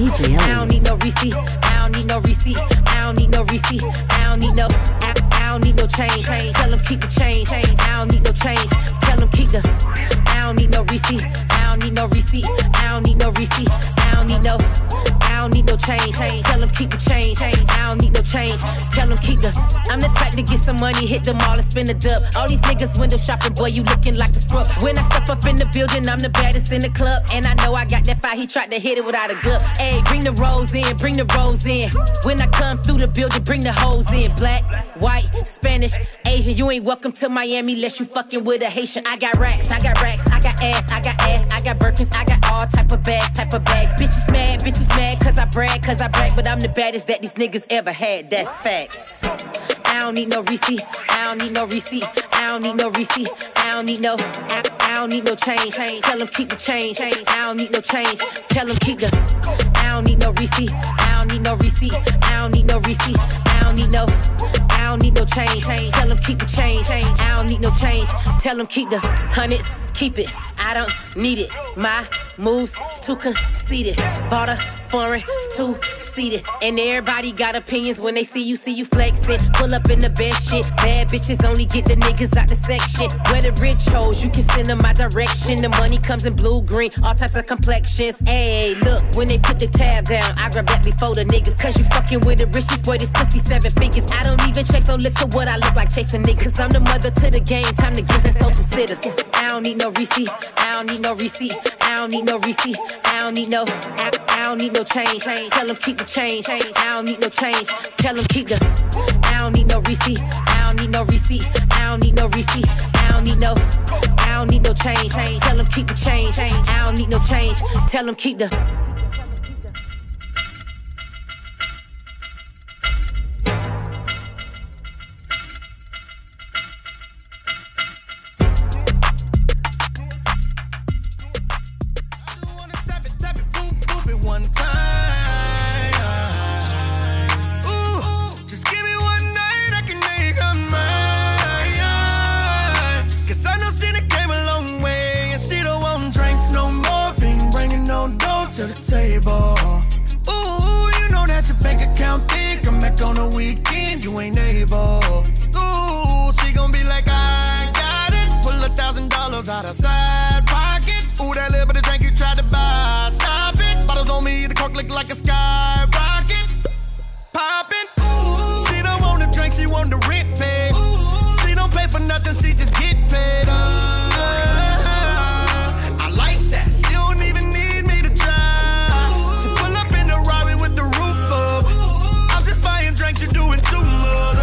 DJ I don't need no receipt. I don't need no receipt. I don't need no receipt. I don't need no. I don't need no change. Tell them keep the change. I don't need no change. Tell them keep the. I don't need no receipt. I don't need no receipt. I don't need no receipt. I don't need no. I don't need no change. Tell them keep the change. I don't need no change. Tell them keep the. I'm the type to get some money, hit them all and spin a dub. All these niggas window shopping, boy, you looking like a scrub. When I step up in the building, I'm the baddest in the club. And I know I got that fire, he tried to hit it without a glove. Ayy, bring the rolls in, bring the rolls in. When I come through the building, bring the hoes in. Black, white, Spanish, Asian. You ain't welcome to Miami unless you fucking with a Haitian. I got racks, I got racks, I got ass, I got ass, I got Birkins, I got all type of bags. Bitches mad, cause I brag, but I'm the baddest that these niggas ever had, that's facts. I don't need no receipt, I don't need no receipt, I don't need no receipt, I don't need no, I don't need no change. Tell them keep the change, I don't need no change. Tell them keep the, I don't need no receipt, I don't need no receipt, I don't need no receipt, I don't need no, I don't need no change. Tell them keep the change, I don't need no change. Tell them keep the hundreds, keep it, I don't need it. My moves too conceited, bought a foreign two-seated, and everybody got opinions when they see you flexing. Pull up in the best shit, bad bitches only get the niggas out the section. Where the rich hoes, you can send them my direction. The money comes in blue, green, all types of complexions. Ayy, look, when they put the tab down, I grab that before the niggas. Cause you fucking with the richest, boy, this pussy 7 figures. I don't even chase no liquor, what I look like chasing niggas. I'm the mother to the game, time to give myself some sitters. I don't need no receipt, I don't need no receipt, I don't need no receipt, I don't need no, I don't need no change. Tell them keep the change. I don't need no change. Tell them keep the. I don't need no receipt. I don't need no receipt. I don't need no receipt. I don't need no. I don't need no change. Tell them keep the change. I don't need no change. Tell them keep the. To the table. Ooh, you know that your bank account big. Come back on the weekend, you ain't able. Ooh, she gon' be like, I got it. Pull $1,000 out of side pocket. Ooh, that little bit of drink you tried to buy, stop it. Bottles on me, the cork look like a skyrocket. Poppin'. Ooh, she don't want the drink, she want the rent paid. She don't pay for nothing, she just get paid. I like that. She don't even need me to try. You're doing too much.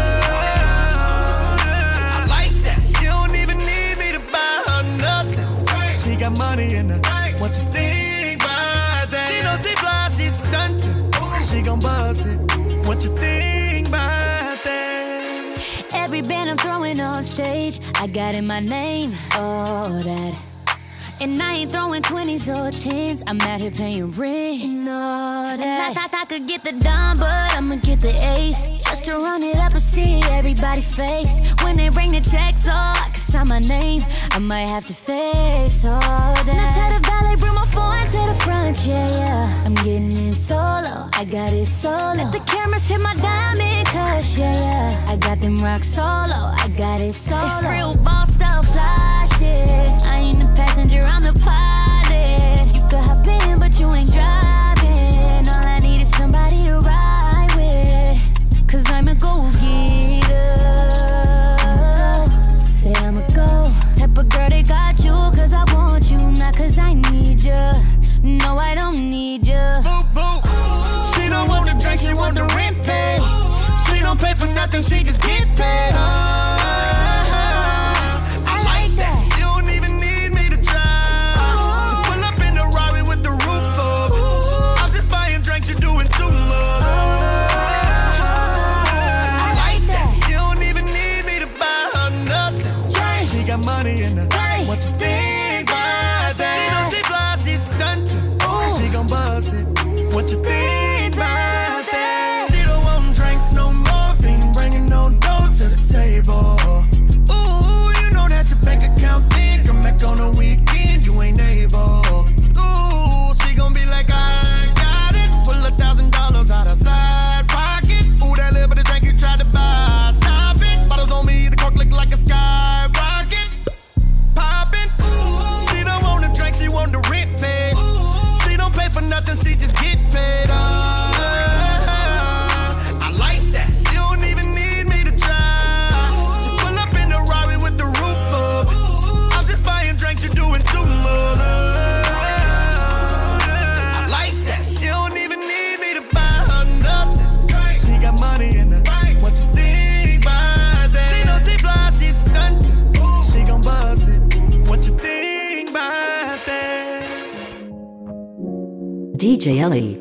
I like that. She don't even need me to buy her nothing. She got money in her. What you think about that? She knows she fly, she's stunting. She gon' buzz it. What you think about that? Every band I'm throwing on stage, I got in my name. All that. And I ain't throwing 20s or 10s. I'm out here paying rent and all that. And I could get the dime, but I'ma get the ace. Just to run it up and see everybody face. When they bring the checks, oh, I can sign my name. I might have to face all that. Now tell the valet, bring my phone to the front, yeah. I'm getting in solo, I got it solo. Let the cameras hit my diamond cush, yeah. I got them rock solo, I got it solo. It's real boss stuff, fly shit. I ain't the passenger, I'm the pilot. You could hop in, but you ain't driving. All I need is somebody to ride with. Cause I'm a go-getter. Say I'm a go. Type of girl that got you, cause I want you, not cause I need ya. No, I don't need ya. Boop, boop. She don't want the drink, she want the rent paid. She don't pay for nothing, she just get paid. I like that. She don't even need me to try. So pull up in the Rari with the roof up. I'm just buying drinks, you're doing too much. I like that. She don't even need me to buy her nothing. She got money in her. What you think about that? She knows she fly, she's stunting. She gon' buzz it. What you think about that? She don't want drinks no more. Ain't bringing no dough to the table. Ooh, you know that your bank account big. Come back on the weekend, you ain't able. Ooh, she gon' be like, I got for nothing, she just get paid up. I like that. She don't even need me to try. She pull up in the Rari with the roof up. I'm just buying drinks, you're doing too much. I like that. She don't even need me to buy her nothing. She got money in the bank. What you think about that? She know she fly, she's stunting. She gon' buzz it. What you think about that? DJ Ellie.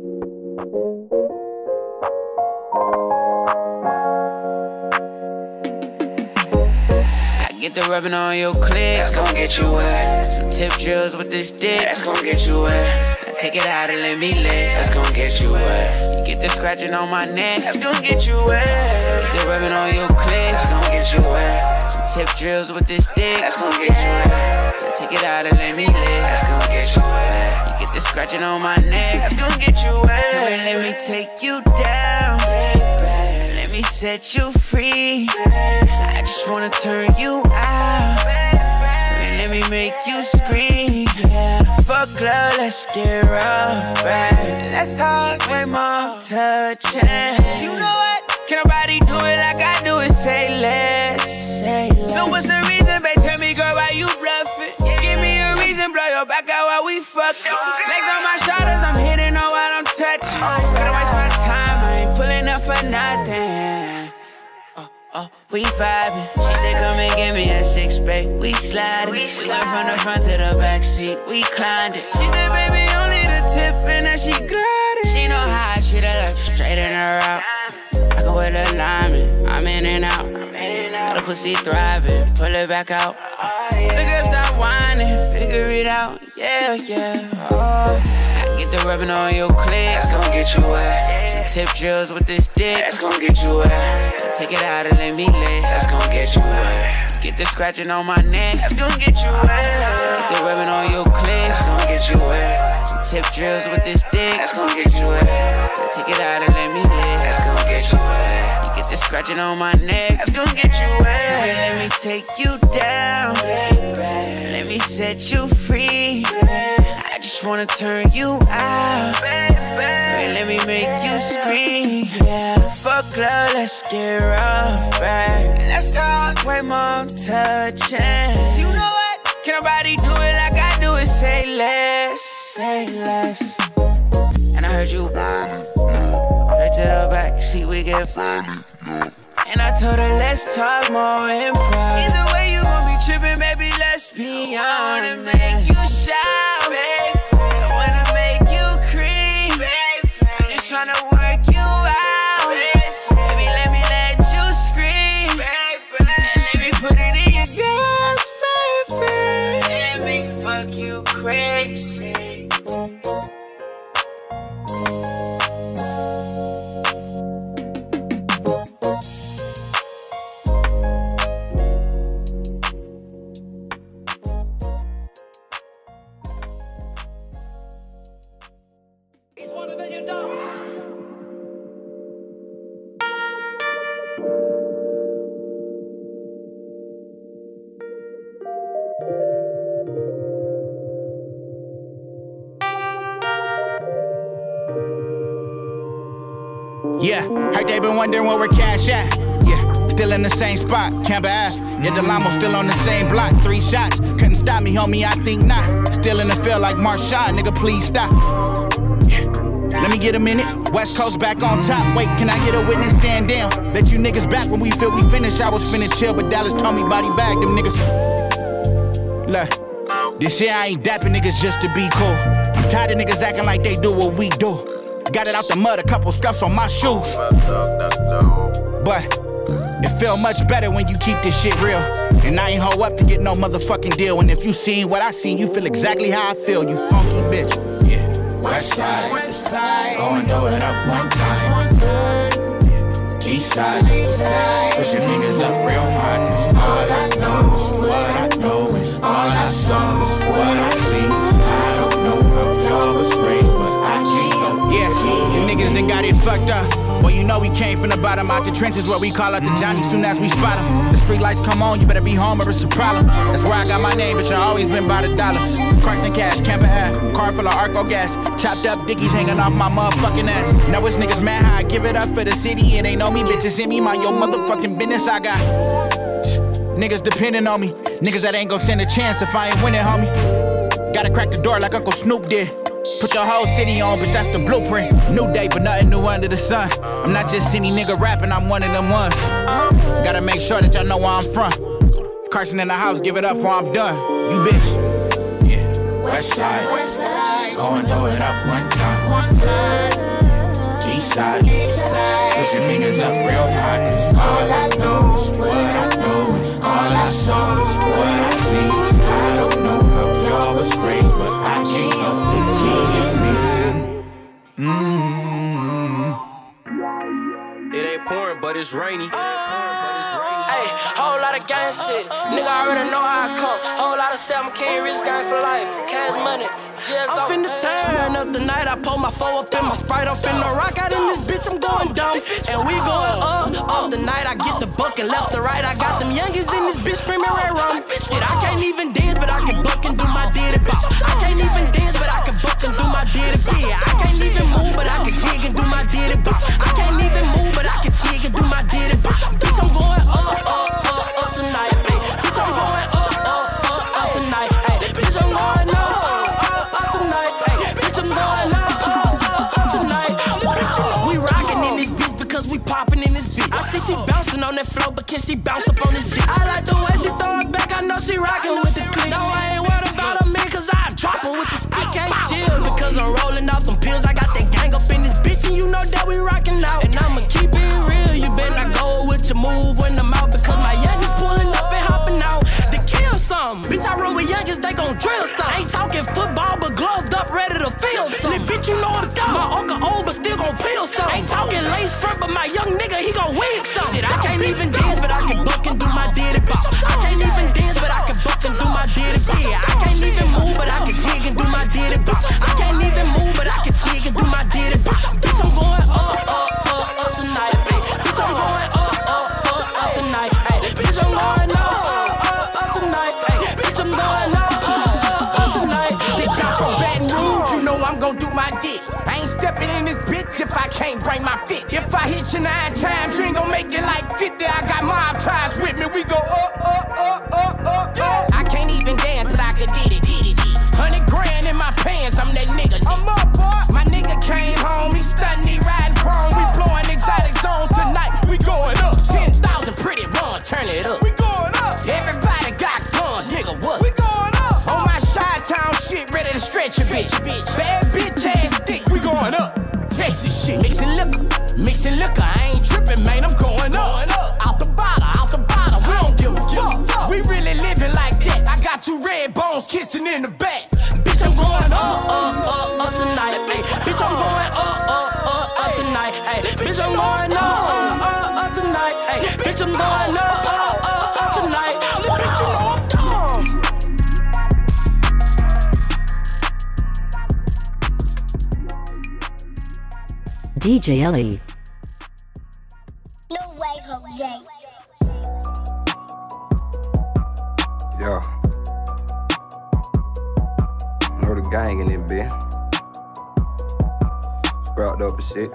Get the rubbing on your clit. That's gon' get you wet. Some tip drills with this dick. That's gon' get you wet. Now take it out and let me lick. That's gon' get you wet. You get the scratching on my neck. That's gon' get you wet. Get the rubbing on your clit. That's gon' get you wet. Some tip drills with this dick. That's gon' get you wet. Now take it out and let me lick. That's gon' get you wet. You get the scratching on my neck. That's gon' get you wet. Come and let me take you down, baby. Let me set you free. I just wanna turn you out. And let me make you scream. Fuck love, let's get rough, baby. Let's talk way more touching. You know what? Can nobody do it like I do it? Say less, say less. So what's the reason, babe? Tell me, girl, why you bluffing? Give me a reason, blow your back out while we fucking. Legs on my shoulders, I'm hitting on while I'm touching. Gotta waste my time, I ain't pulling up for nothing. Oh, we vibing. She said, come and give me a six pack. We sliding. We went from the front to the back seat. We climbed it. She said, baby, only the tip, and then she glided. She know how I treat her left, straight in her out. I go with the lineman. I'm in and out. Got a pussy thriving. Pull it back out. The girl stop whining. Figure it out. Yeah, yeah. Oh. Get the rubbing on your clit. That's gon' get you wet. Some tip drills with this dick. That's gon' get you wet. So take it out and let me lick. That's gon' get you wet. Get the scratching on my neck. That's gon' get you wet. Get the rubbing on your clit. That's gon' get you wet. Some tip drills with this dick. That's gon' get you wet. So take it out and let me lick. That's gon' get you wet. You get the scratching on my neck. That's gon' get you wet. Come and let me take you down, baby. Let me set you free. I just wanna turn you out. Baby, let me make you scream. Fuck love, let's get rough, baby. Let's talk way more touching. You know what? Can nobody do it like I do it? Say less, say less. And I heard you right to the back, see we get funny. And I told her let's talk more in private. Either way you gon' be tripping, baby, let's be on it. Make you shout, babe. I wanna make you cream, babe. I'm just tryna work you out, babe. Baby, let me let you scream, babe. And let me put it in your gas, baby. Let me fuck you crazy. Yeah, heard they been wondering where we're cash at. Yeah, still in the same spot, Camber Ave. Yeah, Delamo still on the same block. 3 shots, couldn't stop me, homie, I think not. Still in the field like Marshawn, nigga, please stop. Yeah. Let me get a minute. West Coast back on top. Wait, can I get a witness? Stand down. Let you niggas back when we feel we finished. I was finna chill, but Dallas told me body bag them niggas. Look, this shit I ain't dapping niggas just to be cool. I'm tired of niggas acting like they do what we do. Got it out the mud, a couple scuffs on my shoes. But it feel much better when you keep this shit real. And I ain't hoe up to get no motherfucking deal. And if you seen what I seen, you feel exactly how I feel, you funky bitch. Yeah. West side, going throw it up one time. East side, push your fingers up real high. Cause all I know is what I know is all I saw is what I see. I don't know how y'all was raised, but I can't go. Yeah, you niggas done got they fucked up. Well, you know we came from the bottom, out the trenches where we call out the Johnny soon as we spot him. The street lights come on, you better be home or it's a problem. That's where I got my name, bitch, I always been by the dollars. Christ and cash, Camper Ave, car full of Arco gas. Chopped up dickies hanging off my motherfucking ass. Now it's niggas mad how I give it up for the city. And they know me, bitches in me, mind your motherfucking business. I got niggas depending on me. Niggas that ain't gon' stand a chance if I ain't winning, homie. Gotta crack the door like Uncle Snoop did. Put your whole city on, bitch, that's the blueprint. New day, but nothing new under the sun. I'm not just any nigga rapping, I'm one of them ones. Gotta make sure that y'all know where I'm from. Carson in the house, give it up before I'm done. You bitch. Yeah. West side, go and throw it up one time. East side, push your fingers up real high. Cause all I know is what I know. All I saw is what I see. I don't know how y'all was raised, but I can't help the G in me. It ain't pouring, but it's rainy. Hey, whole lot of gang shit. Nigga already know how I come. Whole lot of 7 King Rich gang for life. Cash money. I'm finna turn up the night. I pull my 4 up in my Sprite. I'm finna rock out in this bitch. I'm going dumb. And we going up the night. I get the buck and left to right. I got them youngins in this bitch screaming red rum. Shit, I can't even dance, but I can buck and do my diddy bop. I can't even dance, but I can buck and do my diddy bop. Yeah, I can't even move, but I can jig and do my diddy bop. I can't even move, but I can jig and do my diddy bop. Bitch, I'm going up tonight. Ay, bitch, I'm going up tonight. Ay, bitch, I'm going up tonight. Ay, bitch, I'm going up tonight. We rockin' in this bitch because we poppin' in this bitch. I see she bouncing on that floor, but can she bounce up on this dick? I like the way she throw it back. I know she rockin' with the click. No, I ain't worried about a man, cause I drop her with the stick. I can't chill because I'm rolling off them pills. I got that gang up in this bitch, and you know that we rockin' out. And I'ma keep it real. You better not go with your move when I'm out, because my youngins pulling up and hopping out to kill something. Bitch, I roll with youngins, they gon' drill something. Ain't talking football, but gloved up, ready to field something. Bitch, you know what I'm talking. My uncle old, but still gon' peel something. Ain't talking lace front, but my young nigga, he gon' wig something. Shit, I can't even dance, but I can buck and do my diddy bop. I can't even dance, but I can buck and do my diddy bop. Yeah, I can't even move, but I can jig and do my diddy bop. I can't even move, but I can jig and do my diddy bop. Bitch, I'm going up tonight. Ay, bitch, I'm going up tonight. Ay, bitch, I'm going up tonight. Ay, bitch, I'm going up tonight. Bitch, I'm from Baton Rouge, you know I'm gon' do my dick. I ain't stepping in this bitch if I can't bring my fit. If I hit you 9 times, you ain't gon' make it like 50. I got mob ties with me, we go up. I can't even dance, but I can did it. 100 grand in my pants, I'm that nigga. I'm up, boy. My nigga came home, he stuntin', he riding chrome. We blowing exotic zones tonight, we going up. 10,000 pretty ones, turn it up. We going up. Everybody got guns, nigga, what? We going up. On my Chi-Town shit, ready to stretch a bitch. Bad bitch ass thick, we going up. Texas shit, mixing liquor, I ain't trippin', man, I'm going up. Out the bottle, we don't give a fuck. We really living like that. I got 2 red bones kissing in the back. Bitch, I'm going up tonight. Ay, bitch, I'm going up tonight. Ay, bitch, I'm going up tonight. Ay, bitch, I'm going up tonight. What did you know I'm dumb? DJ Ellie. No way, Jose. Yeah. Know the gang in it, bitch. Sprouted up and shit.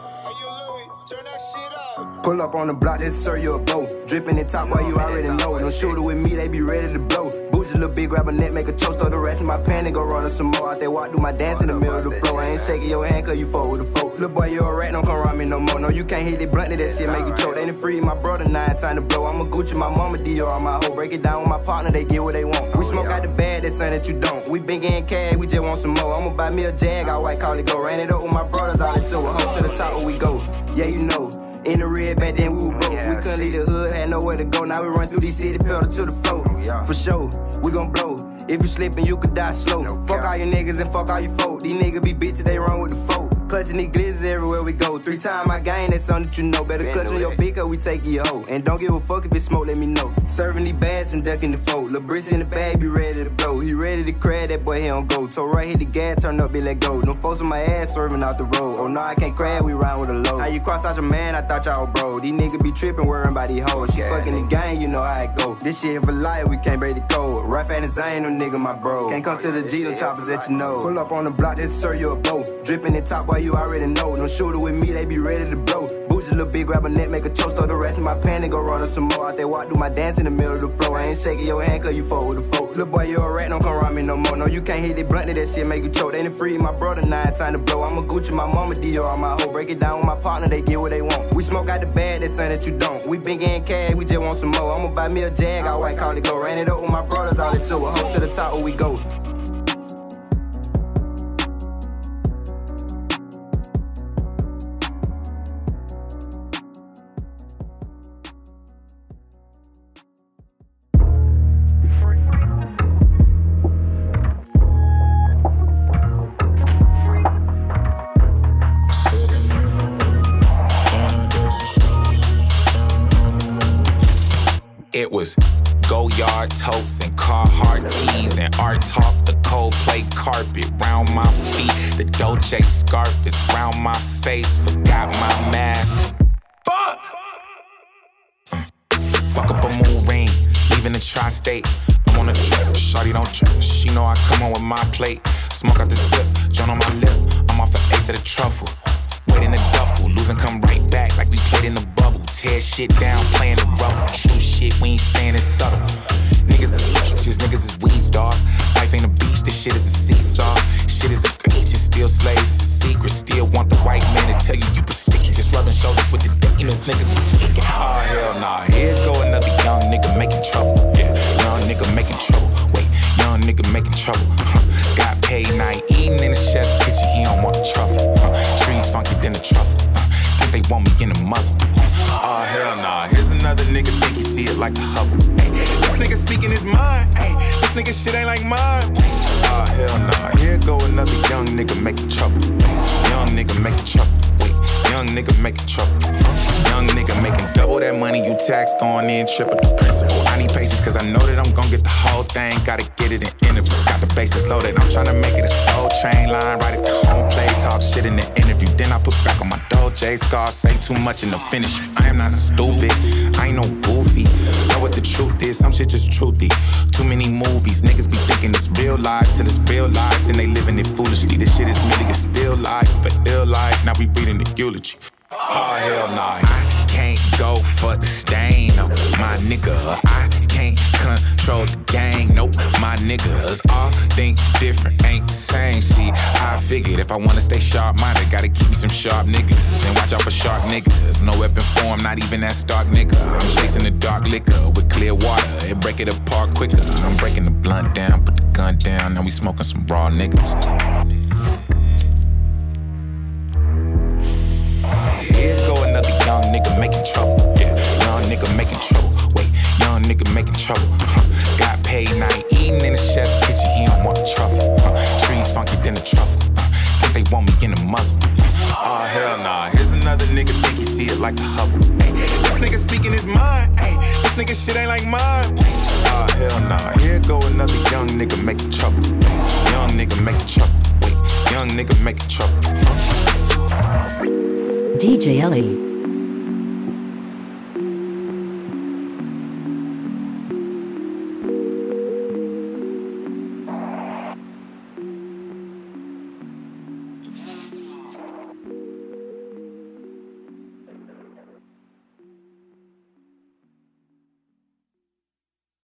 Pull up on the block, just serve you a bow. Dripping in top while you already know. No shooter with me, they be ready to blow. Bougie little bitch, grab a net, make a toast, throw the rest in my pan and go run some more. Out there walk, do my dance in the middle of the floor. I ain't shaking your hand cause you fuck with the folk. Little boy, you a rat, don't come around me no more. No, you can't hit it bluntly, that shit make you choke. They done free my brother, 9 time to blow. I'm a Gucci, my mama, Dior, on my hoe. Break it down with my partner, they get what they want. We smoke out the bag, that's something that you don't. We been getting cash, we just want some more. I'ma buy me a Jag, I white call it go. Ran it up with my brothers, all into a hoe to the top where we go. Yeah, you know. In the red, back then we were broke. We couldn't leave the hood, had nowhere to go. Now we run through these city, pedal to the floor. For sure, we gon' blow. If you slippin', you could die slow. Fuck all your niggas and fuck all your folk. These niggas be bitches, they run with the folk. Cause clutching these glizzes everywhere we go. 3 times my gang, that's something that you know. Better clutch on your beak, cause we take your hoe. And don't give a fuck if it smoke, let me know. Serving these bags and ducking the fold. Lil' Briss in the bag, be ready to blow. He ready to crash, that boy, he don't go. Told right, hit the gas, turn up, be let go. Them folks on my ass, serving out the road. Oh no, I can't crash, we ride with a load. How you cross out your man, I thought y'all bro. These niggas be tripping, worrying about these hoes. She fucking the gang, you know how it go. This shit for life, we can't break the code. Right fat and Zane, no nigga, my bro. Can't come to the G, them choppers at your nose. Pull up on the block, just serve you a bow. Dripping the top, boy, you already know. Don't shoot it with me, they be ready to blow. Bougie little bitch, grab a net, make a choke, throw the rest in my pan and go run some more. Out there, walk through my dance in the middle of the floor. I ain't shaking your hand, cause you fuck with the folk. Little boy, you a rat, don't come around me no more. No, you can't hit it blunt, that shit make you choke. They ain't free, my brother, now it's time to blow. I'm a Gucci, my mama, Dior, all my hoe. Break it down with my partner, they get what they want. We smoke out the bag, that's something that you don't. We been getting cash, we just want some more. I'ma buy me a Jag, I white call it go. Ran it up with my brothers, all it took. A hoe to the top, where we go. It was Go-Yard totes and Carhartt tees and art talk, the Coldplay carpet round my feet. The Dolce scarf is round my face, forgot my mask. Fuck! Fuck up a moon ring, leaving the tri-state. I'm on a trip, shawty don't trip. She know I come on with my plate. Smoke out the zip, joint on my lip. I'm off an eighth of the truffle. Wait in the duffel, losing come right back like we played in the bubble. Tear shit down, playing the rubber. True shit, we ain't saying it's subtle. Niggas is leeches, niggas is weeds, dog. Life ain't a beach, this shit is a seesaw. Shit is egregious, still slaves, it's a secret. Still want the white man to tell you prestigious. Rubbing shoulders with the demons, niggas is taking. Oh hell nah, here go another young nigga making trouble. Yeah, young nigga making trouble. Wait, young nigga making trouble. Got paid, now he eating in the chef kitchen, he don't want the truffle. Trees funky than the truffle. Think they want me in the muzzle. Oh hell nah, here's another nigga think he see it like a Hubble. Ay, this nigga speaking his mind. Ay, this nigga shit ain't like mine. Oh hell nah, here go another young nigga making trouble. Young nigga making trouble. Wait, young nigga making trouble. Young nigga making double that money you taxed on in, triple the principal. I need patience cause I know that I'm gon' get the whole thing. Gotta get it in intervals, got the bases loaded. I'm tryna make it a soul train line, right at the home plate. Talk shit in the interview, then I put back on my Dolce scarf. Say too much in the finish. I am not stupid, I ain't no goofy. Know what the truth is, some shit just truthy. Too many movies, niggas be thinking it's real life till it's real life. Then they living it foolishly. This shit is merely a still life, for ill life. Now we reading the eulogy. Oh hell nah, I can't go for the stain, no, my nigga. I can't control the gang, nope, my niggas all think different, ain't the same. See, I figured if I wanna stay sharp-minded, gotta keep me some sharp niggas and watch out for sharp niggas. No weapon form, not even that stark nigga. I'm chasing the dark liquor with clear water, it break it apart quicker. I'm breaking the blunt down, put the gun down, now we smoking some raw niggas. Here go another young nigga making trouble. Yeah, young nigga making trouble. Wait, young nigga making trouble. Got paid, now he eating in the chef kitchen, he don't want the truffle. Trees funky than the truffle. Think they want me in the muzzle. Oh hell nah, here's another nigga think he see it like a Hubble. Ay, this nigga speaking his mind. Ay, this nigga shit ain't like mine. Oh hell nah, here go another young nigga making trouble. Young nigga making trouble. Wait, young nigga making trouble. DJ Ellie.